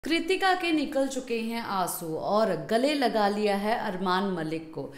कृतिका के निकल चुके हैं आंसू और गले लगा लिया है अरमान मलिक को।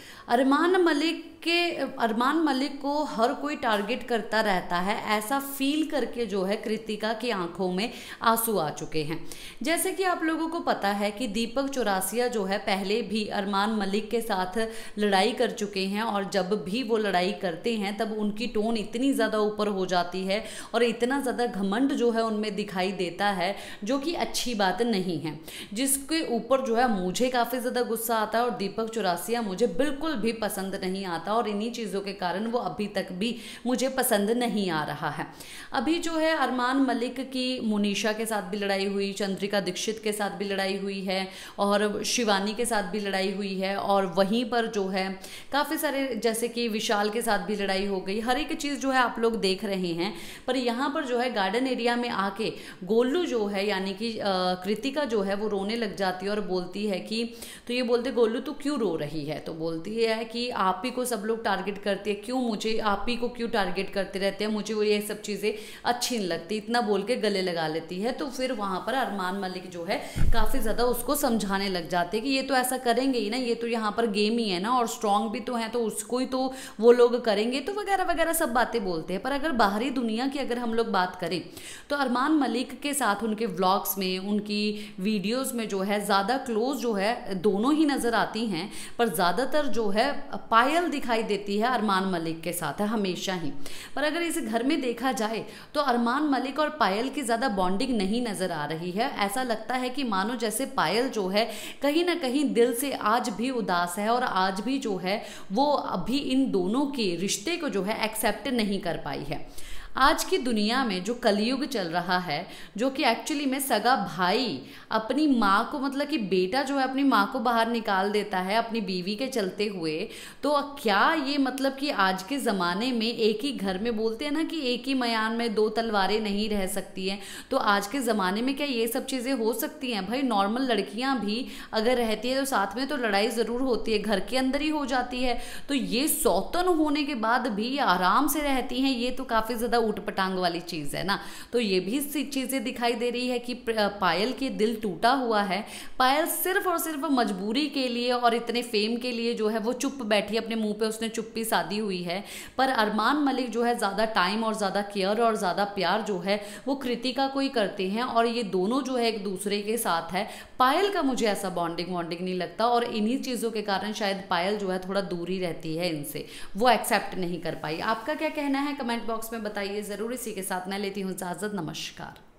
अरमान मलिक को हर कोई टारगेट करता रहता है, ऐसा फील करके जो है कृतिका की आंखों में आंसू आ चुके हैं। जैसे कि आप लोगों को पता है कि दीपक चौरासिया जो है पहले भी अरमान मलिक के साथ लड़ाई कर चुके हैं और जब भी वो लड़ाई करते हैं तब उनकी टोन इतनी ज़्यादा ऊपर हो जाती है और इतना ज़्यादा घमंड जो है उनमें दिखाई देता है, जो कि अच्छी बात नहीं है, जिसके ऊपर जो है मुझे काफ़ी ज़्यादा गुस्सा आता है और दीपक चौरासिया मुझे बिल्कुल भी पसंद नहीं आता और इन्हीं चीज़ों के कारण वो अभी तक भी मुझे पसंद नहीं आ रहा है। अभी जो है अरमान मलिक की मोनिशा के साथ भी लड़ाई हुई, चंद्रिका दीक्षित के साथ भी लड़ाई हुई है और शिवानी के साथ भी लड़ाई हुई है और वहीं पर जो है काफ़ी सारे जैसे कि विशाल के साथ भी लड़ाई हो गई। हर एक चीज़ जो है आप लोग देख रहे हैं, पर यहाँ पर जो है गार्डन एरिया में आके गोलू जो है यानी कि कृतिका जो है वो रोने लग जाती है और बोलती है कि, तो ये बोलते गोलू तू क्यों रो रही है, तो बोलती है कि आप ही को सब लोग टारगेट करते हैं, क्यों मुझे आप ही को क्यों टारगेट करते रहते हैं, मुझे वो ये सब चीज़ें अच्छी नहीं लगती, इतना बोल के गले लगा लेती है। तो फिर वहाँ पर अरमान मलिक जो है काफ़ी ज़्यादा उसको समझाने लग जाते हैं कि ये तो ऐसा करेंगे ही ना, ये तो यहाँ पर गेम ही है ना और स्ट्रॉन्ग भी तो है तो उसको ही तो वो लोग करेंगे, तो वगैरह वगैरह सब बातें बोलते हैं। पर अगर बाहरी दुनिया की अगर हम लोग बात करें तो अरमान मलिक के साथ उनके व्लॉग्स में, उनकी वीडियोस में जो है ज़्यादा क्लोज जो है दोनों ही नज़र आती हैं, पर ज़्यादातर जो है पायल दिखाई देती है अरमान मलिक के साथ है हमेशा ही। पर अगर इस घर में देखा जाए तो अरमान मलिक और पायल की ज़्यादा बॉन्डिंग नहीं नज़र आ रही है। ऐसा लगता है कि मानो जैसे पायल जो है कहीं ना कहीं दिल से आज भी उदास है और आज भी जो है वो अभी इन दोनों के रिश्ते को जो है एक्सेप्ट नहीं कर पाई है। आज की दुनिया में जो कलयुग चल रहा है, जो कि एक्चुअली में सगा भाई अपनी माँ को, मतलब कि बेटा जो है अपनी माँ को बाहर निकाल देता है अपनी बीवी के चलते हुए, तो क्या ये मतलब कि आज के ज़माने में एक ही घर में, बोलते हैं ना कि एक ही मयान में दो तलवारें नहीं रह सकती हैं, तो आज के ज़माने में क्या ये सब चीज़ें हो सकती हैं? भाई नॉर्मल लड़कियाँ भी अगर रहती है तो साथ में तो लड़ाई ज़रूर होती है, घर के अंदर ही हो जाती है, तो ये सौतन होने के बाद भी आराम से रहती हैं, ये तो काफ़ी ज़्यादा ऊटपटांग वाली चीज़ है ना। तो ये भी चीज़ें दिखाई दे रही है कि पायल के दिल टूटा हुआ है। पायल सिर्फ और सिर्फ मजबूरी के लिए और इतने फेम के लिए जो है वो चुप बैठी, अपने मुंह पे उसने चुप्पी साधी हुई है। पर अरमान मलिक जो है ज़्यादा टाइम और ज़्यादा केयर और ज़्यादा प्यार जो है वो कृतिका को ही करते हैं और ये दोनों जो है एक दूसरे के साथ है। पायल का मुझे ऐसा बॉन्डिंग नहीं लगता और इन्हीं चीज़ों के कारण शायद पायल जो है थोड़ा दूरी रहती है इनसे, वो एक्सेप्ट नहीं कर पाई। आपका क्या कहना है कमेंट बॉक्स में बताइए ज़रूर। इसी के साथ मैं लेती हूँ इजाज़त, नमस्कार।